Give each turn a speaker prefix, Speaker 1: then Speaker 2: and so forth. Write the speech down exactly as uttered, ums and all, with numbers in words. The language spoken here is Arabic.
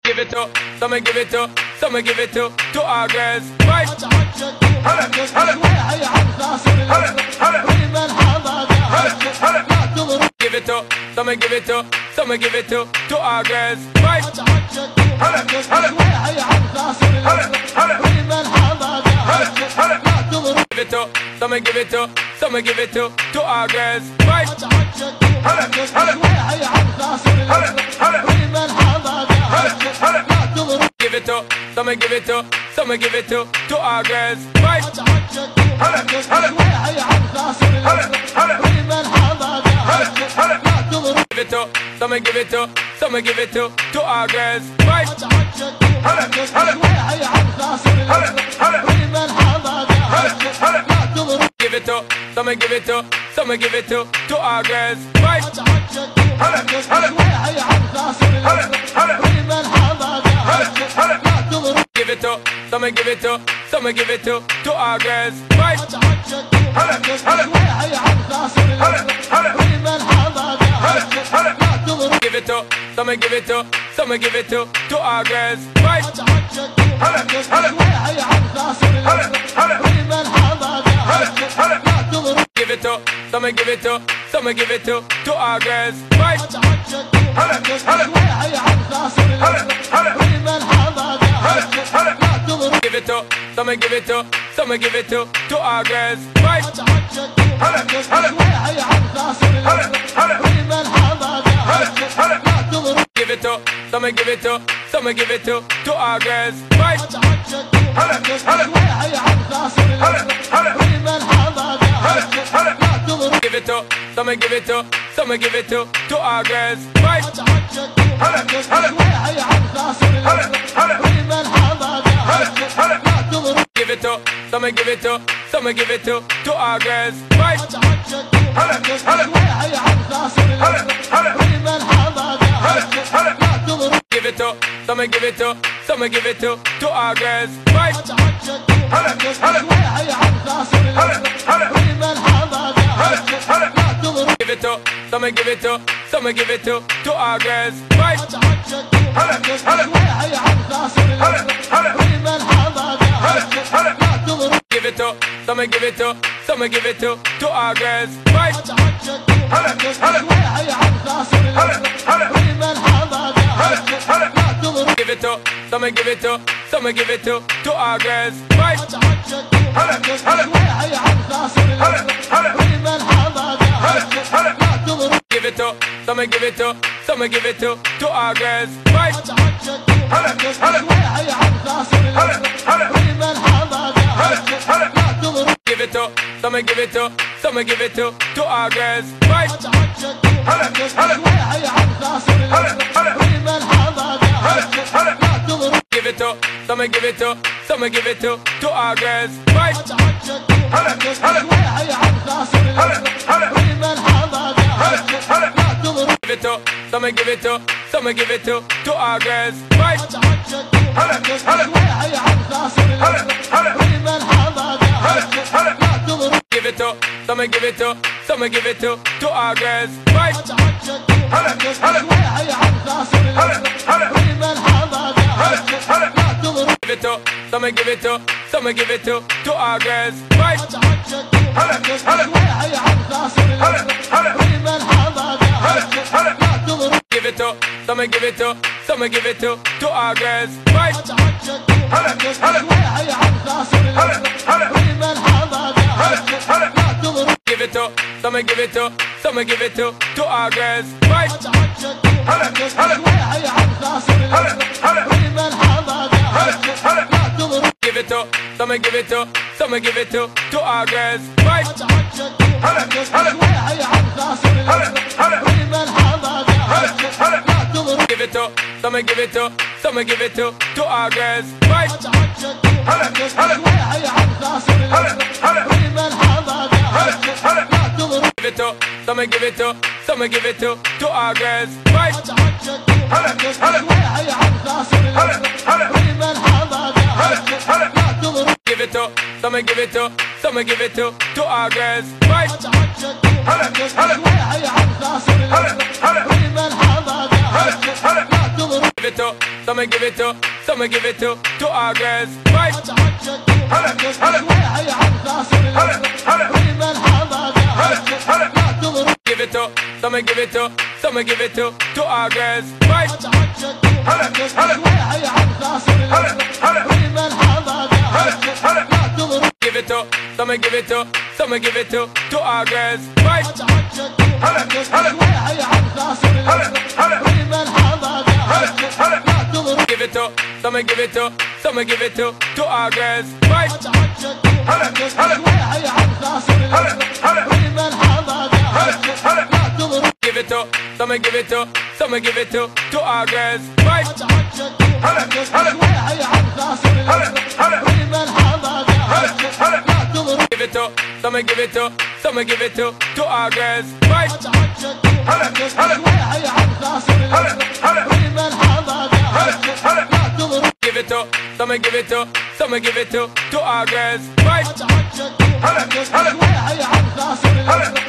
Speaker 1: Give it up, some give it up, some give it up to our girls. Right. هلا هلا هلا هلا Give it up, some give it up, some give it up to our girls. Right. هلا هلا هلا هلا Give it up, some give it up, some give it up to our girls. Right. هلا هلا هلا هلا Give it up, some give it up, some give it up to our girls. Right. هلا هلا هلا هلا Give it up, some give it up, some give it up to our girls. Right. هلا هلا هلا هلا Give it up, some give it up, some give it up to our girls. Right. هلا هلا هلا هلا Give it up, some give it up, some give it up to our girls. Right. هلا هلا هلا هلا Give it up, some give it up, some give it up to our girls. Right. هلا هلا هلا هلا Give it up, some give it up, some give it up to our girls. Right. هلا هلا هلا هلا Give it up, some give it up, some give it up to our girls. Right. هلا هلا هلا هلا هلا Give it up, some give it up, some give it up to our girls. Right. هلا هلا هلا هلا Give it up, some give it up, some give it up to our girls. Right. هلا هلا هلا هلا Give it up, some give it up, some give it up to our girls. Right. هلا هلا هلا هلا Give it up, some give it up, some give it up to our girls. Right. هلا هلا هلا هلا Give it up, some give it up, some give it up to our girls. Right. هلا هلا هلا هلا Give it up, some give it up, some give it up to our girls. Right. هلا هلا هلا هلا Give it up, some give it up, some give it up to our girls. Right. هلا هلا هلا هلا Give it up, some give it up, some give it up to our girls. Right. هلا هلا هلا هلا Give it up, some give it up, some give it up to our girls. Right. هلا هلا هلا Give it up, some give it up, some give it up to our girls. Right. هلا هلا هلا Give it up, some give it up, some give it up to our girls. Right. هلا هلا هلا Give it up, some give it up, some give it up to our girls. Right. هلا هلا هلا Give it up, some give it up, some give it up to our girls. Right. هلا هلا هلا Give it up, some give it up, some give it up to our girls. Right. هلا هلا هلا Give it up, some give it up, some give it up to our girls. Right. هلا هلا هلا Give it up, some give it up, some give it up to our girls. Right. هلا هلا هلا Give it up, some give it up, some give it up to our girls. Right. هلا هلا هلا Give it up, some give it up, some give it up to our girls. Right. هلا هلا هلا Give it up, some give it up, some give it up to our girls. Right. هلا هلا هلا هلا Give it up, so me give it up, so me give it to to our girls. Right. Give it up, so me give it up, so me give it to to our girls. Right. Give it up, so me give it up, so me give it to to our girls. Right. Give it up, so me give it up, so me give it to to our girls. Right. Give it up, so me give it up, so me give it to to our girls. Right. Give it up, so me give it up, so me give it to to our girls. Right. Give it up, so me give it up, so me give it to to our girls. Right.